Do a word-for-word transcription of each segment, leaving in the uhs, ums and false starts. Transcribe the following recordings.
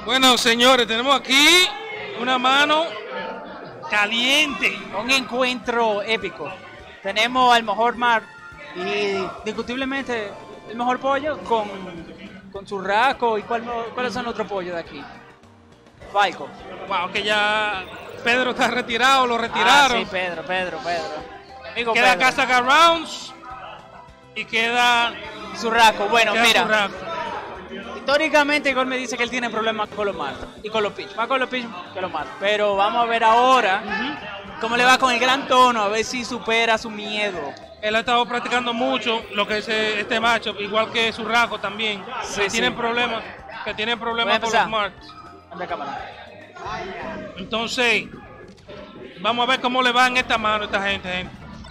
Bueno, señores, tenemos aquí una mano caliente. Un encuentro épico. Tenemos al mejor Mark y discutiblemente el mejor pollo con, con churrasco. ¿Y cuál, cuáles son los otros pollos de aquí? Falco. Wow, que ya Pedro está retirado, lo retiraron. Ah, sí, Pedro, Pedro, Pedro. Amigo queda Pedro. Casaca Rounds y queda Churrasco. Bueno, queda mira. Churrasco. Históricamente Igor me dice que él tiene problemas con los Mart y con los pitch. Más con los pitch que los Mart. Pero vamos a ver ahora uh-huh. cómo le va con el gran tono, a ver si supera su miedo. Él ha estado practicando mucho lo que es este macho, igual que Churrasco también. Sí, que sí. tienen problemas, que tienen problemas con los Mart. Anda cámara. Entonces, vamos a ver cómo le va en esta mano a esta gente, gente.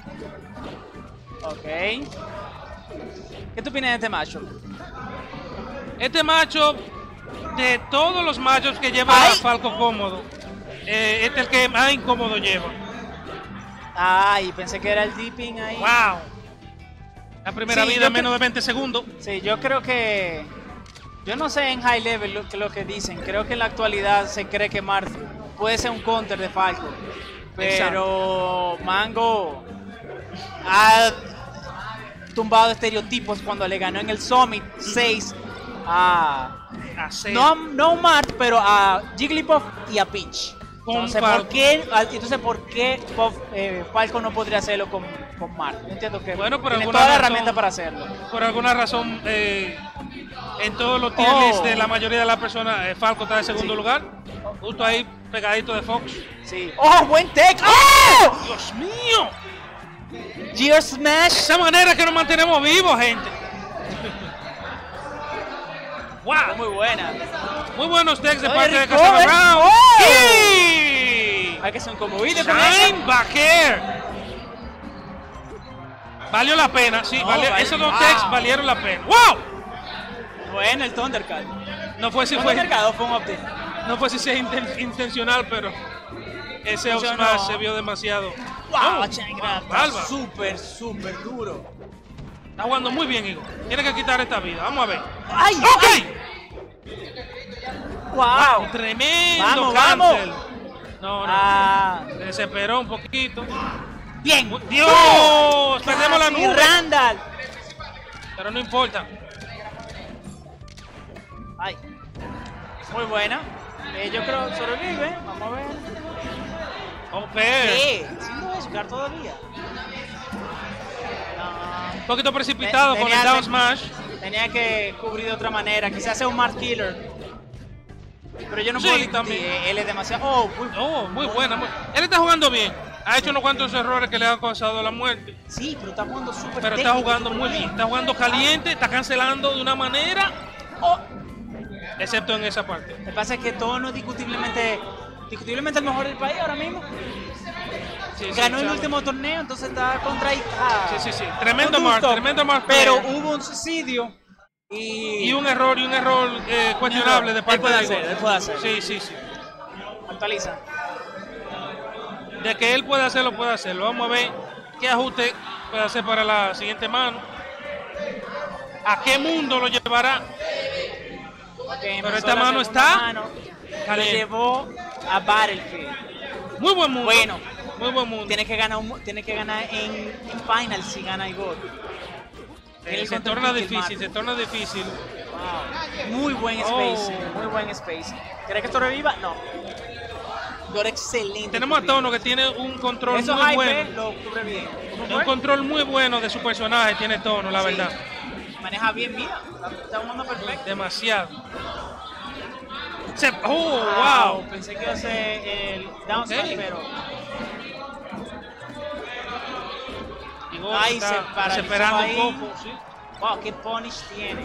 Ok. ¿Qué tú opinas de este macho? Este macho, de todos los machos que lleva ¡Ay! Falco cómodo, eh, este es el que más incómodo lleva. Ay, pensé que era el dipping ahí. ¡Wow! La primera Sí, vida, yo menos cre- de veinte segundos. Sí, yo creo que... Yo no sé en high level lo que, lo que dicen. Creo que en la actualidad se cree que Marth puede ser un counter de Falco. Pero Mango ha tumbado estereotipos cuando le ganó en el Summit seis a... Así. No, no a Marth, pero a Jigglypuff y a Peach. Con Entonces, Falco. ¿por qué, entonces, ¿por qué Puff, eh, Falco no podría hacerlo con, con Marth? Yo entiendo que Bueno, por tiene alguna toda la razón- herramienta para hacerlo. Por alguna razón, eh, en todos los tier Oh. lists de la mayoría de las personas, eh, Falco está en segundo Sí. lugar. Justo ahí, pegadito de Fox. Sí. ¡Oh, buen tech! ¡Oh! ¡Dios mío! Gear Smash. Esa manera que nos mantenemos vivos, gente. ¡Wow! Muy buena. Muy buenos decks de Oye, parte de Rico, Casaca ¿eh? Brown. ¡Oh! ¡Sí! Hay que ser un combo con eso. Shine Backer. Valió la pena, sí. No, valió- vale- esos dos wow. decks valieron la pena. ¡Wow! Bueno, el Thundercat. No fue si ¿Fue fue, Thundercat o fue un update? no fue si sea inten- intencional, pero ese Yo Smash no. se vio demasiado. ¡Wow! Oh, Changra, bárbaro. súper, súper duro. Está jugando muy bien, Igor. Tiene que quitar esta vida. Vamos a ver. ¡Ay! ¡Ok! ¡Wow! Tremendo Vamos, cancel. No, no. Ah, Se desesperó un poquito. bien. ¡Dios! Perdemos la Casi, nube. Randall. Pero no importa. Ay. Muy buena. Eh, yo creo que sobrevive. Vamos a ver. Vamos a ver. ¿Qué? ¿Haciendo eso? ¿Jugar todavía? No. Un poquito precipitado Te- con tenía el down que- smash. Tenía que cubrir de otra manera. Quizás sea un Marth Killer. Pero yo no Sí, puedo discutir. también. eh, Él es demasiado. Oh, muy, Oh, muy buena. muy- Él está jugando bien. Ha hecho unos cuantos errores que le han causado la muerte. Sí, pero está jugando súper Pero está técnico, jugando súper muy bien. Está jugando caliente. Está cancelando de una manera. Oh. Excepto en esa parte. Lo que pasa es que Tono es discutiblemente, discutiblemente el mejor del país ahora mismo. Sí, sí, Ganó el chavo. último torneo, entonces está contra ah, Sí, sí, sí. Tremendo un Marth. gusto. Tremendo Marth. Pero player. hubo un suicidio y, Y un error, y un error eh, cuestionable de Él parte puede de hacer, Igor. él puede hacer. Sí, sí, sí. Actualiza. De que él puede hacerlo, puede hacerlo. Vamos a ver qué ajuste puede hacer para la siguiente mano. ¿A qué mundo lo llevará? Okay, Pero empezó esta la mano segunda está mano, lo caliente. llevó a Battlefield. Muy buen mundo. Bueno. Muy buen mundo. Tiene que ganar, un- tiene que ganar en, en final si gana Igor. Eh, el se contra torna Pique difícil, Marth. se torna difícil. Wow. Muy buen Oh. spacing, muy buen spacing. ¿Crees que esto reviva? No. Igor excelente. Tenemos a cubriendo. Tono que tiene un control Eso muy hype bueno. lo cubre bien. ¿Cómo Un fue? control muy bueno de su personaje tiene Tono, la Sí. verdad. Maneja bien, mira. Está, está jugando perfecto. Demasiado. Se- oh, wow. Pensé que iba a ser el down smash, Ok. pero. Igor Ay, está se paralizó desesperando ahí. un poco. Sí. Wow, qué punish tiene.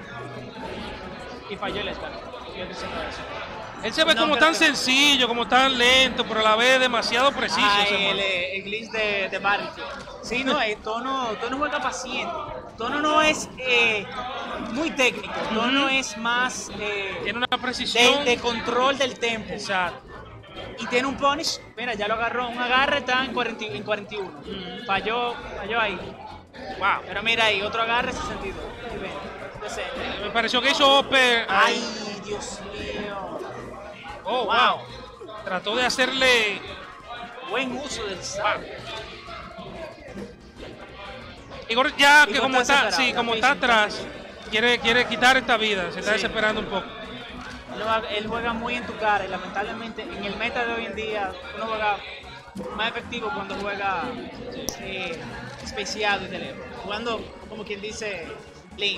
Y falló el Scar. Yo diciendo eso. Él se ve No, como pero tan que- sencillo, como tan lento, pero a la vez demasiado preciso. Ah, ese el, man. eh, el glitch de, de Battlefield. Sí, no, eh, Tono, Tono juega paciente. Tono no es eh, muy técnico. Tono es más eh, Tiene una de, precisión. de control del tempo. Exacto. Y tiene un punish. Mira, ya lo agarró. Un agarre está en, cuarenta, en cuarenta y uno. Falló, falló ahí. Wow. Pero mira ahí, otro agarre sesenta y dos. Ahí ven, decente. Me pareció que hizo Oper. Ay, Dios mío. Oh, wow. Trató de hacerle... Buen uso del sal. Igor ya que Igor como está está, desesperado, sí, como está está atrás, quiere, quiere quitar esta vida, se está Sí. desesperando un poco. Él va- Él juega muy en tu cara y lamentablemente en el meta de hoy en día uno juega más efectivo cuando juega eh, especiado y de lejos. Jugando como quien dice lane.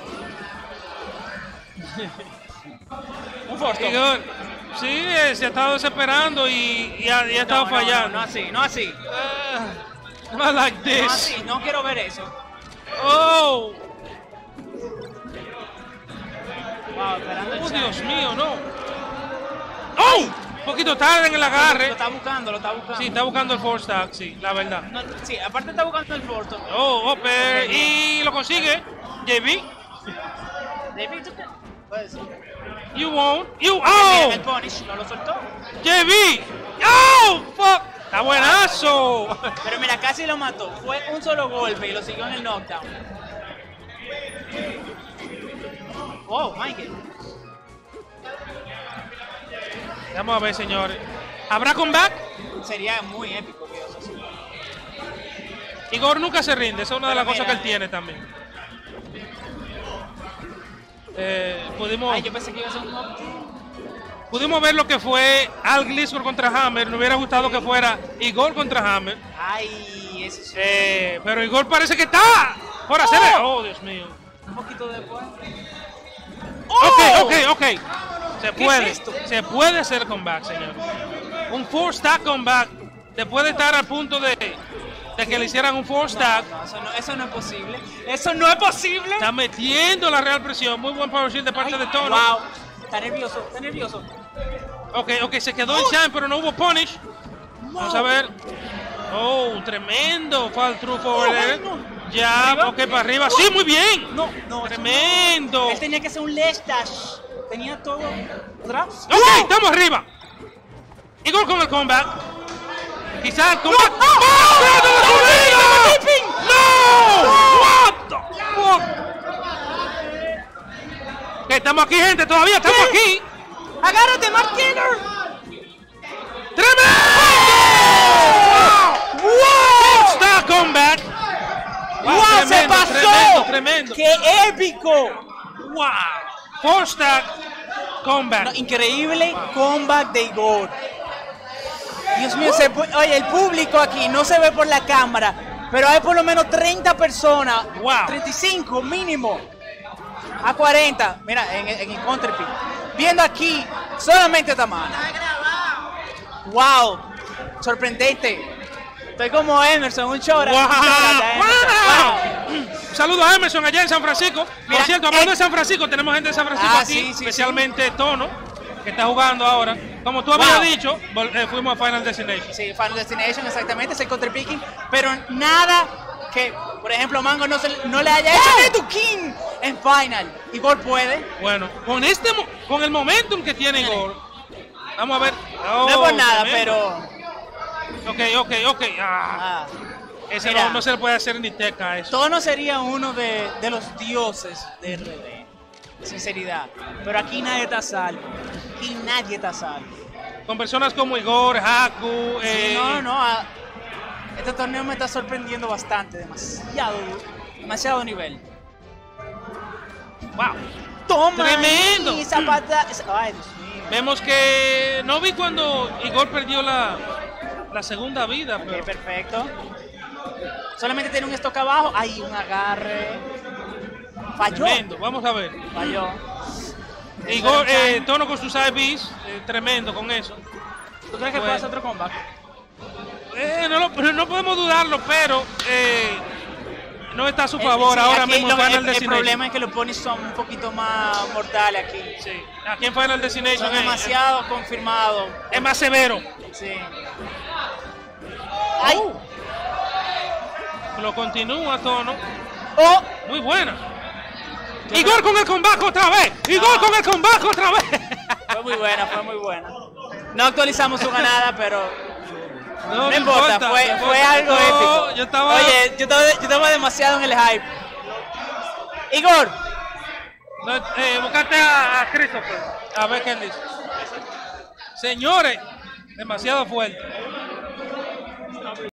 Un force. Igor, sí, eh, se ha estado desesperando y, y ha, y ha estado No, no, fallando. No, no así, no así. Ah, not like this. No así, no quiero ver eso. Oh, Wow, esperando el oh, chance. Dios mío, no. Oh, un poquito tarde en el Lo agarre. está buscando, lo está buscando. Sí, está buscando el force tag, sí, la verdad. No, sí, aparte está buscando el force. Oh, Ope, y lo consigue. J B, David, ¿tú qué? Puede ser. you won't. You, Mira, oh, el punish, no lo soltó. J B, oh, fuck. Está buenazo. Pero mira, casi lo mató. Fue un solo golpe y lo siguió en el knockdown. Oh, Michael. Vamos a ver, señores. ¿Habrá comeback? Sería muy épico que eso sí. Igor nunca se rinde, esa es una de Pero las cosas que mira, él tiene también. Eh, pudimos, Ay, yo pensé que iba a ser un knockdown. pudimos ver lo que fue Al Gliscor contra Hammer. Me hubiera gustado que fuera Igor contra Hammer. Ay, eso sí. Eh, pero Igor parece que está por hacer. Oh, Dios mío. Un poquito después. Ok, ok, ok. Se ¿Qué puede. es esto? Se puede hacer comeback, señor. Un four stack comeback. Después de estar al punto de, de que le hicieran un four stack. No, eso no, eso no es posible. Eso no es posible. Está metiendo la real presión. Muy buen power shield de parte Ay, de Tono. wow. Está nervioso, está nervioso. Ok, ok, se quedó en Shine, pero no hubo punish. Vamos a ver. Oh, tremendo fall through for Oh, él. no. Ya, ¿Arriba? ok, para arriba. Sí, muy bien. No, no. Tremendo. Él tenía que hacer un ledge dash. Tenía todo atrás. Ok, estamos arriba. Igor con el comeback. Quizás el comeback. ¡No! ¡Oh! ¡No! What the fuck? Que estamos aquí, gente, todavía estamos ¿Qué? aquí. ¡Agárrate, Mark Killer! ¡Tremendo! ¡Wow! Está comeback. ¡Wow! ¡Se tremendo, pasó! Tremendo, tremendo. ¡Qué épico! ¡Wow! Four stack comeback. No, increíble comeback de Igor. Dios mío, se pu- oye, el público aquí no se ve por la cámara, pero hay por lo menos treinta personas, Wow. treinta y cinco mínimo, a cuarenta, mira, en, en el counterpick, viendo aquí solamente esta mano. Wow, sorprendente. Estoy como Emerson, un chora. Wow. un chora de Emerson. Wow. Saludos a Emerson allá en San Francisco. Mira, Por cierto, hablando eh, de San Francisco, tenemos gente de San Francisco Ah, aquí, sí, sí, especialmente Tono, que está jugando ahora. Como tú habías Wow. dicho, vol- eh, fuimos a Final Destination. Sí, Final Destination, exactamente, es el counterpicking, pero nada que, por ejemplo, Mango no, se, no le haya hecho a Netu King en Final. Igor puede. Bueno, con este mo- con el momentum que tiene Igor, vamos a ver. No es Oh, por nada, tremendo. pero... Ok, ok, ok. Ah, ah, ese mira. no, no se le puede hacer ni teca a eso. Tono sería uno de, de los dioses de R D. Sinceridad. Pero aquí nadie está a salvo. Aquí nadie está a salvo. Con personas como Igor, Haku, Sí, eh, no, no. ah, este torneo me está sorprendiendo bastante. Demasiado, demasiado nivel. wow. ¡Toma! Tremendo. ahí, Zapata. esa- Ay, Dios mío. Vemos que no vi cuando Igor perdió la, la segunda vida, Ok, pero perfecto. Solamente tiene un stock abajo. Hay un agarre. Falló. tremendo. Vamos a ver. Falló. Igor, eh, Tono con sus I Bs, eh, tremendo con eso. ¿Tú crees que bueno. puede hacer otro comeback? Eh, no, lo- no podemos dudarlo, pero eh, no está a su favor Eh, sí, ahora aquí mismo en lo- Final el, el Destination. problema es que los ponis son un poquito más mortales aquí. Sí, aquí en Final Destination Son es, demasiado confirmados. es más severo. Sí. ¡Ay! Lo continúa Tono. ¡Oh! Muy buena. Igor con el combate otra vez. Igor No. con el combate otra vez. Fue muy buena, fue muy buena. No actualizamos su ganada, pero No, no, importa, fue, no fue importa. algo No, épico. Yo estaba. Oye, yo estaba, yo estaba demasiado en el hype. Igor, No, eh, buscaste a, a Christopher. A ver qué él dice. Señores, demasiado fuerte.